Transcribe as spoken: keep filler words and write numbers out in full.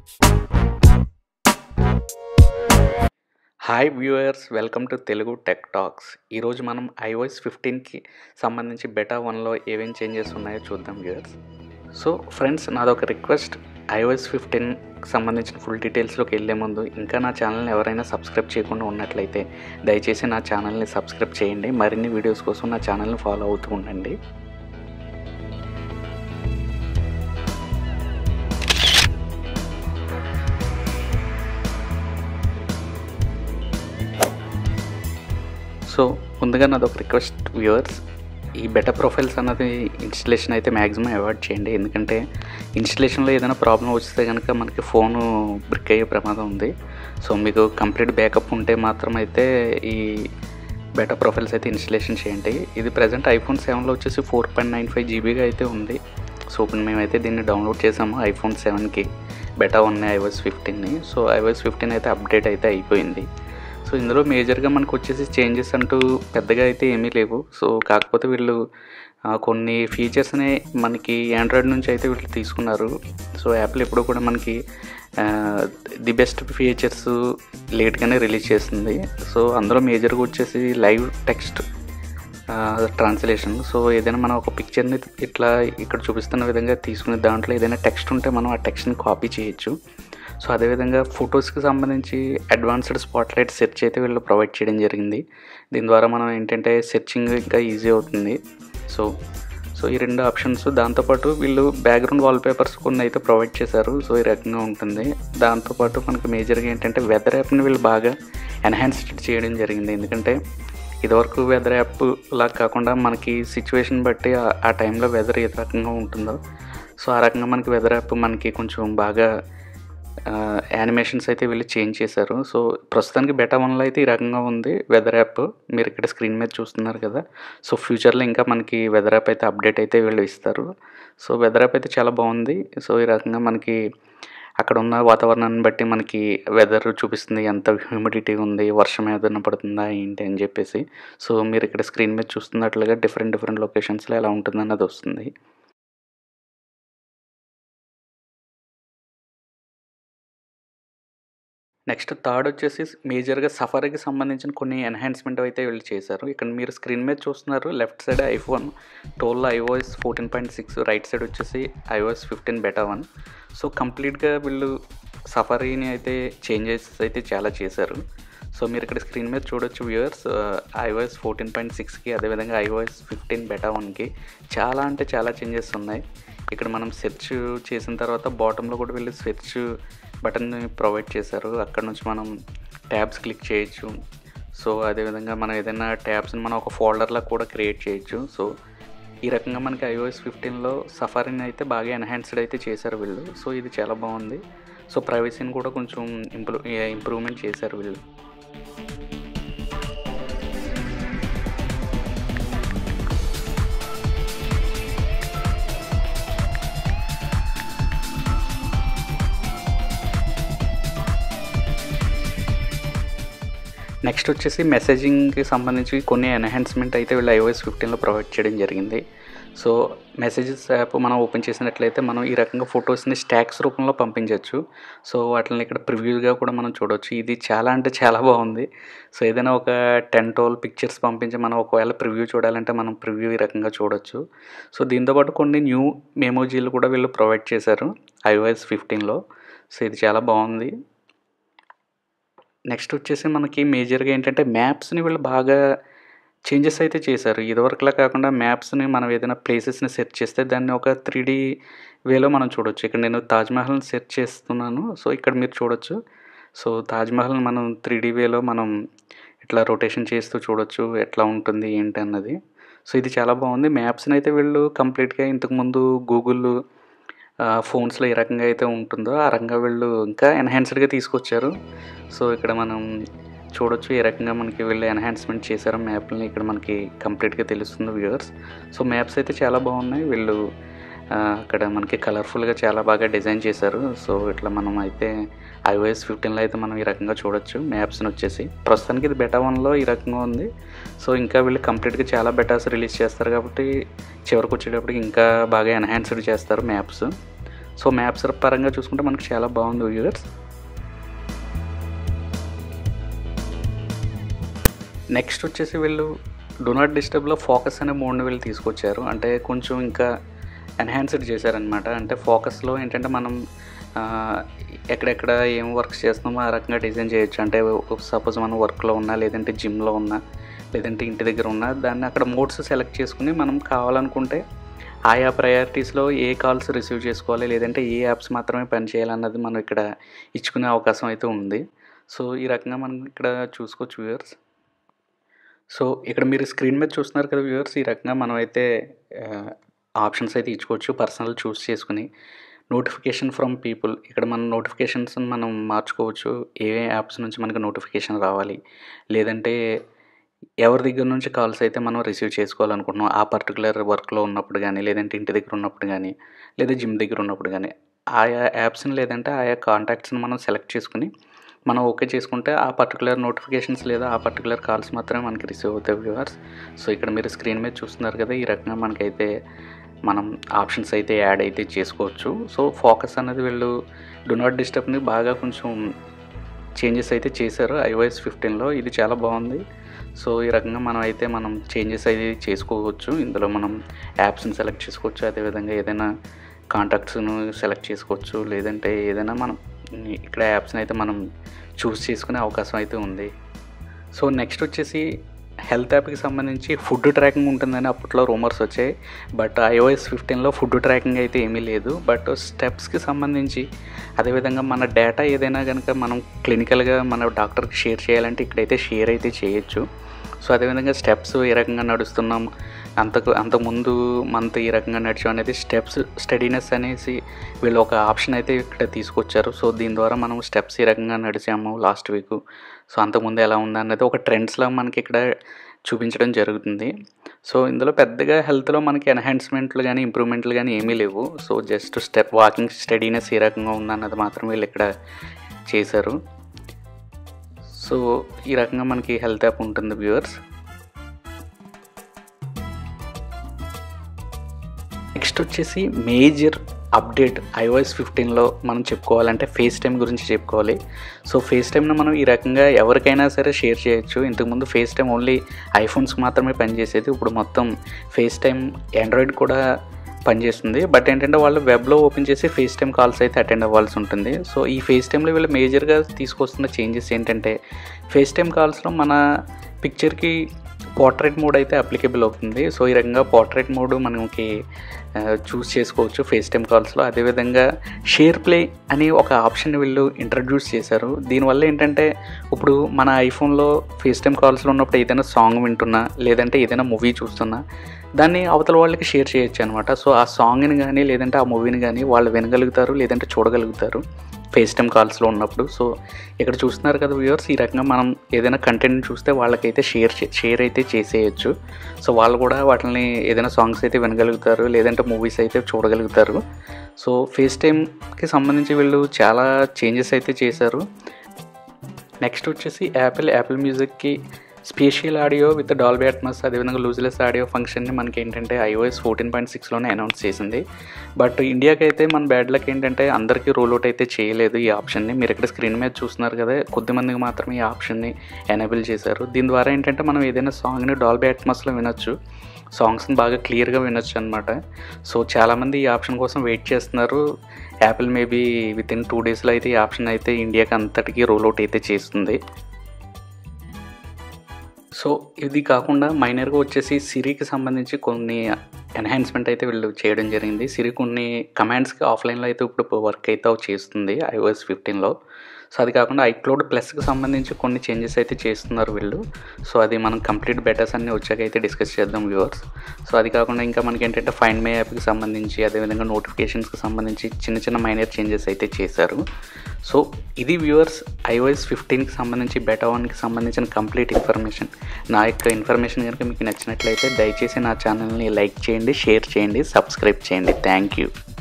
Hi viewers, welcome to Telugu tech talks. ఈరోజు మనం iOS ఫిఫ్టీన్కి సంబంధించి బెటా వన్లో ఏమేం చేంజెస్ ఉన్నాయో చూద్దాం వ్యూయర్స్. సో ఫ్రెండ్స్, నాదొక రిక్వెస్ట్, ఐఓఎస్ ఫిఫ్టీన్కి సంబంధించిన ఫుల్ డీటెయిల్స్లోకి వెళ్ళే ముందు ఇంకా నా ఛానల్ని ఎవరైనా సబ్స్క్రైబ్ చేయకుండా ఉన్నట్లయితే దయచేసి నా ఛానల్ని సబ్స్క్రైబ్ చేయండి. మరిన్ని వీడియోస్ కోసం నా ఛానల్ని ఫాలో అవుతూ ఉండండి. సో ముందుగా నాది ఒక రిక్వెస్ట్ వ్యూవర్స్, ఈ బెటా ప్రొఫైల్స్ అన్నది ఇన్స్టలేషన్ అయితే మ్యాక్సిమం అవాయిడ్ చేయండి. ఎందుకంటే ఇన్స్టలేషన్లో ఏదైనా ప్రాబ్లం వస్తే కనుక మనకి ఫోను బ్రిక్ అయ్యే ప్రమాదం ఉంది. సో మీకు కంప్లీట్ బ్యాకప్ ఉంటే మాత్రం అయితే ఈ బెటా ప్రొఫైల్స్ అయితే ఇన్స్టలేషన్ చేయండి. ఇది ప్రజెంట్ ఐఫోన్ సెవెన్లో వచ్చేసి ఫోర్ పాయింట్ నైన్ ఫైవ్ జీబీగా అయితే ఉంది. సో ఇప్పుడు మేమైతే దీన్ని డౌన్లోడ్ చేసాము ఐఫోన్ సెవెన్కి బెటా ఉన్నాయి ఐఓఎస్ ఫిఫ్టీన్ని. సో ఐఓఎస్ ఫిఫ్టీన్ అయితే అప్డేట్ అయితే అయిపోయింది. సో ఇందులో మేజర్గా మనకు వచ్చేసి చేంజెస్ అంటూ పెద్దగా అయితే ఏమీ లేవు. సో కాకపోతే వీళ్ళు కొన్ని ఫీచర్స్ని మనకి ఆండ్రాయిడ్ నుంచి అయితే వీళ్ళు తీసుకున్నారు. సో యాపిల్ ఎప్పుడు కూడా మనకి ది బెస్ట్ ఫీచర్స్ లేట్గానే రిలీజ్ చేస్తుంది. సో అందులో మేజర్గా వచ్చేసి లైవ్ టెక్స్ట్ ట్రాన్స్లేషన్. సో ఏదైనా మనం ఒక పిక్చర్ని ఇట్లా ఇక్కడ చూపిస్తున్న విధంగా తీసుకునే దాంట్లో ఏదైనా టెక్స్ట్ ఉంటే మనం ఆ టెక్స్ట్ని కాపీ చేయొచ్చు. సో అదేవిధంగా ఫొటోస్కి సంబంధించి అడ్వాన్స్డ్ స్పాట్లైట్ సెర్చ్ అయితే వీళ్ళు ప్రొవైడ్ చేయడం జరిగింది. దీని ద్వారా మనం ఏంటంటే సెర్చింగ్ ఇంకా ఈజీ అవుతుంది. సో సో ఈ రెండు ఆప్షన్స్, దాంతోపాటు వీళ్ళు బ్యాక్గ్రౌండ్ వాల్పేపర్స్ కొన్ని అయితే ప్రొవైడ్ చేశారు. సో ఈ రకంగా ఉంటుంది. దాంతోపాటు మనకు మేజర్గా ఏంటంటే వెదర్ యాప్ని వీళ్ళు బాగా ఎన్హాన్స్డ్ చేయడం జరిగింది. ఎందుకంటే ఇదివరకు వెదర్ యాప్ లా కాకుండా మనకి సిచ్యువేషన్ బట్టి ఆ టైంలో వెదర్ ఏ రకంగా ఉంటుందో సో ఆ రకంగా మనకి వెదర్ యాప్ మనకి కొంచెం బాగా యానిమేషన్స్ అయితే వీళ్ళు చేంజ్ చేశారు. సో ప్రస్తుతానికి బెటా వన్లో అయితే ఈ రకంగా ఉంది వెదర్ యాప్. మీరు ఇక్కడ స్క్రీన్ మీద చూస్తున్నారు కదా. సో ఫ్యూచర్లో ఇంకా మనకి వెదర్ యాప్ అయితే అప్డేట్ అయితే వీళ్ళు ఇస్తారు. సో వెదర్ యాప్ అయితే చాలా బాగుంది. సో ఈ రకంగా మనకి అక్కడ ఉన్న వాతావరణాన్ని బట్టి మనకి వెదర్ చూపిస్తుంది, ఎంత హ్యూమిడిటీ ఉంది, వర్షం ఏదైనా పడుతుందా ఏంటి అని చెప్పేసి. సో మీరు ఇక్కడ స్క్రీన్ మీద చూస్తున్నట్లుగా డిఫరెంట్ డిఫరెంట్ లొకేషన్స్లో ఎలా ఉంటుందన్నది వస్తుంది. నెక్స్ట్ థర్డ్ వచ్చేసి మేజర్గా సఫారీకి సంబంధించిన కొన్ని ఎన్హాన్స్మెంట్ అయితే వీళ్ళు చేశారు. ఇక్కడ మీరు స్క్రీన్ మీద చూస్తున్నారు, left side iPhone twelve iOS fourteen point six, right side వచ్చేసి iOS fifteen beta one. So కంప్లీట్గా వీళ్ళు సఫారీని అయితే చేంజెస్ అయితే చాలా చేశారు. సో మీరు ఇక్కడ స్క్రీన్ మీద చూడొచ్చు వ్యూవర్స్, ఐఓఎస్ ఫోర్టీన్ పాయింట్ సిక్స్కి అదేవిధంగా ఐఓఎస్ ఫిఫ్టీన్ బెటా వన్కి చాలా అంటే చాలా చేంజెస్ ఉన్నాయి. ఇక్కడ మనం సెర్చ్ చేసిన తర్వాత బాటంలో కూడా వీళ్ళు సెర్చ్ బటన్ని ప్రొవైడ్ చేశారు. అక్కడ నుంచి మనం ట్యాబ్స్ క్లిక్ చేయొచ్చు. సో అదేవిధంగా మనం ఏదైనా ట్యాబ్స్ని మనం ఒక ఫోల్డర్లా కూడా క్రియేట్ చేయొచ్చు. సో ఈ రకంగా మనకి ఐఓఎస్ ఫిఫ్టీన్లో సఫారీని అయితే బాగా ఎన్హాన్స్డ్ అయితే చేశారు వీళ్ళు. సో ఇది చాలా బాగుంది. సో ప్రైవసీని కూడా కొంచెం ఇంప్రూవ్ ఇంప్రూవ్మెంట్ చేశారు వీళ్ళు. నెక్స్ట్ వచ్చేసి మెసేజింగ్కి సంబంధించి కొన్ని ఎన్హాన్స్మెంట్ అయితే వీళ్ళు ఐఓఎస్ ఫిఫ్టీన్లో ప్రొవైడ్ చేయడం జరిగింది. సో మెసేజెస్ యాప్ మనం ఓపెన్ చేసినట్లయితే మనం ఈ రకంగా ఫొటోస్ని స్టాక్స్ రూపంలో పంపించవచ్చు. సో వాటిని ఇక్కడ ప్రివ్యూగా కూడా మనం చూడవచ్చు. ఇది చాలా అంటే చాలా బాగుంది. సో ఏదైనా ఒక టెన్ ట్వెల్వ్ పిక్చర్స్ పంపించి మనం ఒకవేళ ప్రివ్యూ చూడాలంటే మనం ప్రివ్యూ ఈ రకంగా చూడొచ్చు. సో దీంతోపాటు కొన్ని న్యూ మెమోజీలు కూడా వీళ్ళు ప్రొవైడ్ చేశారు ఐఓఎస్ ఫిఫ్టీన్లో. సో ఇది చాలా బాగుంది. నెక్స్ట్ వచ్చేసి మనకి మేజర్గా ఏంటంటే మ్యాప్స్ని వీళ్ళు బాగా చేంజెస్ అయితే చేశారు. ఇదివరకులా కాకుండా మ్యాప్స్ని మనం ఏదైనా ప్లేసెస్ని సెర్చ్ చేస్తే దాన్ని ఒక త్రీ డీ వేలో మనం చూడొచ్చు. ఇక్కడ నేను తాజ్మహల్ని సెర్చ్ చేస్తున్నాను. సో ఇక్కడ మీరు చూడొచ్చు. సో తాజ్మహల్ని మనం త్రీ డీ వేలో మనం ఇట్లా రొటేషన్ చేస్తూ చూడొచ్చు ఎట్లా ఉంటుంది ఏంటి అన్నది. సో ఇది చాలా బాగుంది. మ్యాప్స్ని అయితే వీళ్ళు కంప్లీట్గా ఇంతకుముందు గూగుల్ ఫోన్స్లో ఏ రకంగా అయితే ఉంటుందో ఆ రకంగా వీళ్ళు ఇంకా ఎన్హాన్స్డ్గా తీసుకొచ్చారు. సో ఇక్కడ మనం చూడొచ్చు ఏ రకంగా మనకి వీళ్ళు ఎన్హాన్స్మెంట్ చేశారో మ్యాప్ని ఇక్కడ మనకి కంప్లీట్గా తెలుస్తుంది వ్యూవర్స్. సో మ్యాప్స్ అయితే చాలా బాగున్నాయి. వీళ్ళు అక్కడ మనకి కలర్ఫుల్గా చాలా బాగా డిజైన్ చేశారు. సో ఇట్లా మనం అయితే ఐఓఎస్ ఫిఫ్టీన్లో అయితే మనం ఈ రకంగా చూడొచ్చు మ్యాప్స్ని వచ్చేసి. ప్రస్తుతానికి ఇది బెటా వన్లో ఈ రకంగా ఉంది. సో ఇంకా వీళ్ళు కంప్లీట్గా చాలా బెటాస్ రిలీజ్ చేస్తారు కాబట్టి చివరికి వచ్చేటప్పటికి ఇంకా బాగా ఎన్హాన్స్డ్ చేస్తారు మ్యాప్స్. సో మ్యాప్స్ పరంగా చూసుకుంటే మనకు చాలా బాగుంది వ్యూవర్స్. నెక్స్ట్ వచ్చేసి వీళ్ళు డూ నాట్ డిస్టర్బ్లో ఫోకస్ అనే మోడ్ని వీళ్ళు తీసుకొచ్చారు. అంటే కొంచెం ఇంకా ఎన్హాన్స్డ్ చేశారనమాట. అంటే ఫోకస్లో ఏంటంటే మనం ఎక్కడెక్కడ ఏం వర్క్స్ చేస్తున్నామో ఆ రకంగా డిజైన్ చేయొచ్చు. అంటే సపోజ్ మనం వర్క్లో ఉన్నా, లేదంటే జిమ్లో ఉన్నా, లేదంటే ఇంటి దగ్గర ఉన్నా, దాన్ని అక్కడ మోడ్స్ సెలెక్ట్ చేసుకుని మనం కావాలనుకుంటే ఆయా ప్రయారిటీస్లో ఏ కాల్స్ రిసీవ్ చేసుకోవాలి, లేదంటే ఏ యాప్స్ మాత్రమే పని చేయాలన్నది మనం ఇక్కడ ఇచ్చుకునే అవకాశం అయితే ఉంది. సో ఈ రకంగా మనం ఇక్కడ చూసుకోవచ్చు వ్యూవర్స్. సో ఇక్కడ మీరు స్క్రీన్ మీద చూస్తున్నారు కదా వ్యూవర్స్, ఈ రకంగా మనం అయితే ఆప్షన్స్ అయితే ఇచ్చుకోవచ్చు. పర్సనల్ చూస్ చేసుకుని నోటిఫికేషన్ ఫ్రమ్ పీపుల్, ఇక్కడ మన నోటిఫికేషన్స్ మనం మార్చుకోవచ్చు. ఏ యాప్స్ నుంచి మనకి నోటిఫికేషన్ రావాలి, లేదంటే ఎవరి దగ్గర నుంచి కాల్స్ అయితే మనం రిసీవ్ చేసుకోవాలనుకుంటున్నాం ఆ పర్టికులర్ వర్క్లో ఉన్నప్పుడు కానీ, లేదంటే ఇంటి దగ్గర ఉన్నప్పుడు కానీ, లేదా జిమ్ దగ్గర ఉన్నప్పుడు కానీ, ఆయా యాప్స్ని లేదంటే ఆయా కాంటాక్ట్స్ని మనం సెలెక్ట్ చేసుకుని మనం ఓకే చేసుకుంటే ఆ పర్టికులర్ నోటిఫికేషన్స్ లేదా ఆ పర్టికులర్ కాల్స్ మాత్రమే మనకి రిసీవ్ అవుతాయి వ్యూవర్స్. సో ఇక్కడ మీరు స్క్రీన్ మీద చూస్తున్నారు కదా, ఈ రకంగా మనకైతే మనం ఆప్షన్స్ అయితే యాడ్ అయితే చేసుకోవచ్చు. సో ఫోకస్ అనేది వీళ్ళు డూ నాట్ డిస్టర్బ్ని బాగా కొంచెం చేంజెస్ అయితే చేశారు ఐఓఎస్ ఫిఫ్టీన్లో. ఇది చాలా బాగుంది. సో ఈ రకంగా మనం అయితే మనం చేంజెస్ అయితే చేసుకోవచ్చు. ఇందులో మనం యాప్స్ని సెలెక్ట్ చేసుకోవచ్చు, అదేవిధంగా ఏదైనా కాంటాక్ట్స్ను సెలెక్ట్ చేసుకోవచ్చు, లేదంటే ఏదైనా మనం ఇక్కడ యాప్స్ని అయితే మనం చూస్ చేసుకునే అవకాశం అయితే ఉంది. సో నెక్స్ట్ వచ్చేసి హెల్త్ యాప్కి సంబంధించి ఫుడ్ ట్రాకింగ్ ఉంటుందని అప్పట్లో రూమర్స్ వచ్చాయి. బట్ ఐఓఎస్ ఫిఫ్టీన్లో ఫుడ్ ట్రాకింగ్ అయితే ఏమీ లేదు. బట్ స్టెప్స్కి సంబంధించి, అదేవిధంగా మన డేటా ఏదైనా కనుక మనం క్లినికల్గా మన డాక్టర్కి షేర్ చేయాలంటే ఇక్కడైతే షేర్ అయితే చేయొచ్చు. సో అదేవిధంగా స్టెప్స్ ఏ రకంగా నడుస్తున్నాం, అంతకు అంతకుముందు మనతో ఈ రకంగా నడిచాం అనేది స్టెప్స్ స్టడీనెస్ అనేసి వీళ్ళు ఒక ఆప్షన్ అయితే ఇక్కడ తీసుకొచ్చారు. సో దీని ద్వారా మనం స్టెప్స్ ఏ రకంగా నడిచాము లాస్ట్ వీక్, సో అంతకుముందు ఎలా ఉంది అన్నది ఒక ట్రెండ్స్లో మనకి ఇక్కడ చూపించడం జరుగుతుంది. సో ఇందులో పెద్దగా హెల్త్లో మనకి ఎన్హాన్స్మెంట్లు కానీ ఇంప్రూవ్మెంట్లు కానీ ఏమీ లేవు. So just step walking steadiness ఏ రకంగా ఉందన్నది మాత్రం వీళ్ళు ఇక్కడ చేశారు. సో ఈ రకంగా మనకి హెల్త్ యాప్ ఉంటుంది వ్యూవర్స్. నెక్స్ట్ వచ్చేసి మేజర్ అప్డేట్ ఐఓఎస్ ఫిఫ్టీన్లో మనం చెప్పుకోవాలంటే ఫేస్ టైం గురించి చెప్పుకోవాలి. సో ఫేస్ టైంను మనం ఈ రకంగా ఎవరికైనా సరే షేర్ చేయొచ్చు. ఇంతకుముందు ఫేస్ టైం ఓన్లీ ఐఫోన్స్కి మాత్రమే పనిచేసేది. ఇప్పుడు మొత్తం ఫేస్ టైం ఆండ్రాయిడ్ కూడా పనిచేస్తుంది. బట్ ఏంటంటే వాళ్ళు వెబ్లో ఓపెన్ చేసి ఫేస్ టైం కాల్స్ అయితే అటెండ్ అవ్వాల్సి ఉంటుంది. సో ఈ ఫేస్ టైంలో వీళ్ళు మేజర్గా తీసుకొస్తున్న చేంజెస్ ఏంటంటే, ఫేస్ టైం కాల్స్లో మన పిక్చర్కి పోర్ట్రేట్ మోడ్ అయితే అప్లికేబుల్ అవుతుంది. సో ఈ రకంగా పోర్ట్రేట్ మోడ్ మనకి చూస్ చేసుకోవచ్చు ఫేస్ టైం కాల్స్లో. అదేవిధంగా షేర్ ప్లే అని ఒక ఆప్షన్ వీళ్ళు ఇంట్రడ్యూస్ చేశారు. దీనివల్ల ఏంటంటే ఇప్పుడు మన ఐఫోన్లో ఫేస్ టైం కాల్స్లో ఉన్నప్పుడు ఏదైనా సాంగ్ వింటున్నా, లేదంటే ఏదైనా మూవీ చూస్తున్నా దాన్ని అవతల వాళ్ళకి షేర్ చేయొచ్చు అనమాట. సో ఆ సాంగ్ని కానీ లేదంటే ఆ మూవీని కానీ వాళ్ళు వినగలుగుతారు, లేదంటే చూడగలుగుతారు ఫేస్ టైం కాల్స్లో ఉన్నప్పుడు. సో ఇక్కడ చూస్తున్నారు కదా వ్యూవర్స్, ఈ రకంగా మనం ఏదైనా కంటెంట్ చూస్తే వాళ్ళకైతే షేర్ షేర్ అయితే చేసేయచ్చు. సో వాళ్ళు కూడా వాటిని ఏదైనా సాంగ్స్ అయితే వినగలుగుతారు, లేదంటే మూవీస్ అయితే చూడగలుగుతారు. సో ఫేస్ టైంకి సంబంధించి వీళ్ళు చాలా చేంజెస్ అయితే చేశారు. నెక్స్ట్ వచ్చేసి యాపిల్ యాపిల్ మ్యూజిక్కి spatial audio with Dolby Atmos, అదేవిధంగా లూజ్లెస్ ఆడియో ఫంక్షన్ని మనకి ఏంటంటే ఐఓఎస్ ఫోర్టీన్ పాయింట్ సిక్స్లోనే అనౌన్స్ చేసింది. బట్ ఇండియాకి అయితే మన బ్యాడ్ లక్ ఏంటంటే అందరికీ రోల్ అవుట్ అయితే చేయలేదు ఈ ఆప్షన్ని. మీరు ఇక్కడ స్క్రీన్ మీద చూస్తున్నారు కదా, కొద్దిమందికి మాత్రమే ఈ ఆప్షన్ని ఎనేబుల్ చేశారు. దీని ద్వారా ఏంటంటే మనం ఏదైనా సాంగ్ని డాల్బీ అట్మాస్లో వినొచ్చు, సాంగ్స్ని బాగా క్లియర్గా వినొచ్చు అనమాట. సో చాలామంది ఈ ఆప్షన్ కోసం వెయిట్ చేస్తున్నారు. Apple maybe within two డేస్లో అయితే ఈ ఆప్షన్ అయితే ఇండియాకి అంతటికీ రోల్ అవుట్ అయితే చేస్తుంది. సో ఇది కాకుండా మైనర్గా వచ్చేసి సిరికి సంబంధించి కొన్ని ఎన్హాన్స్మెంట్ అయితే వీళ్ళు చేయడం జరిగింది. సిరి కొన్ని కమాండ్స్కి ఆఫ్లైన్లో అయితే ఇప్పుడు వర్క్ అయితే చేస్తుంది ఐఓఎస్ ఫిఫ్టీన్లో. సో అది కాకుండా ఐక్లౌడ్ ప్లస్కి సంబంధించి కొన్ని చేంజెస్ అయితే చేస్తున్నారు వీళ్ళు. సో అది మనం కంప్లీట్ బెటర్స్ అన్నీ వచ్చాక అయితే డిస్కస్ చేద్దాం వ్యూవర్స్. సో అది కాకుండా ఇంకా మనకి ఏంటంటే ఫైండ్ మై యాప్కి సంబంధించి, అదేవిధంగా నోటిఫికేషన్స్కి సంబంధించి చిన్న చిన్న మైనర్ చేంజెస్ అయితే చేశారు. సో ఇది వ్యూవర్స్ ఐఓఎస్ ఫిఫ్టీన్కి సంబంధించి బెటా వన్కి సంబంధించిన కంప్లీట్ ఇన్ఫర్మేషన్. నా యొక్క ఇన్ఫర్మేషన్ కనుక మీకు నచ్చినట్లయితే దయచేసి నా ఛానల్ని లైక్ చేయండి, షేర్ చేయండి, సబ్స్క్రైబ్ చేయండి. Thank you.